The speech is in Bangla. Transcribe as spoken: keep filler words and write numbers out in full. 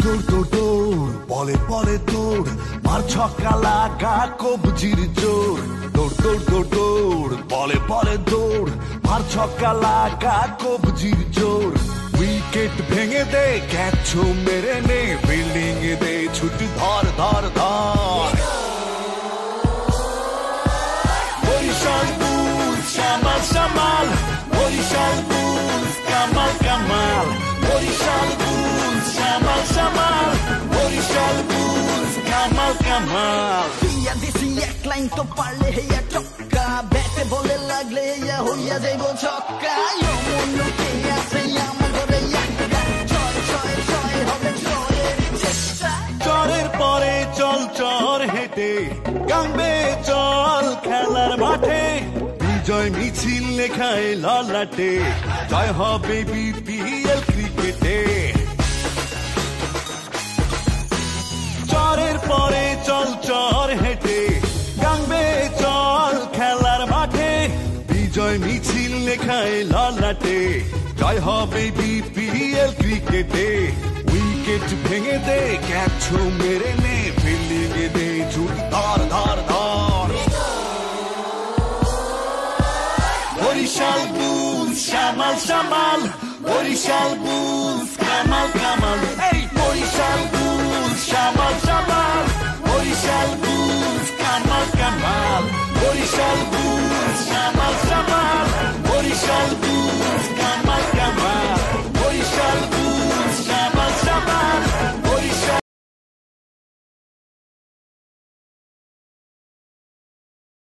দৌড় দৌড় দৌড় বলে বলে দৌড় মার ছক্কা লাগা কবজির জোর দৌড় দৌড় দৌড় দৌড় বলে বলে দৌড় মার ছক্কা লাগা কবজির জোর উইকেট ভেঙে দে ক্যাচ মেরে নে ফিল্ডিং এ দে ছুটি ধর ধর ধর বরিশাল বুলস সামাল সামাল বরিশাল বুলস কামাল কামাল বরিশাল বুলস সামাল সামাল বরিশাল বুলস কামাল কামাল দিয়া দিছি এক লাইন তো পারলে হেয়া চক্কা ব্যাটে বলে লাগলে হেয়া হইয়া যাইব ছক্কা মনুকে আছে আমার ঘরে একটা ছয় ছয় ছয় হবে ছয়ের চেষ্টা চরের পরে চল চর হেঁটে গাঙ্গে চল খেলার মাঠে বিজয় মিছিল লেখায় ললাটে জয় হবে বিপিএল ক্রিকেটে চরের পরে চল চর হেঁটে গাঙ্গে চল খেলার মাঠে বিজয় মিছিল লেখায় ললাটে জয় হবে বিপিএল ক্রিকেটে উইকেট ভেঙে দে ক্যাচ মেরে নে ফিল্ডিং এ দে ছুটি ধর ধর ধর বরিশাল বুলস সামাল সামাল বরিশাল বুলস কামাল কামাল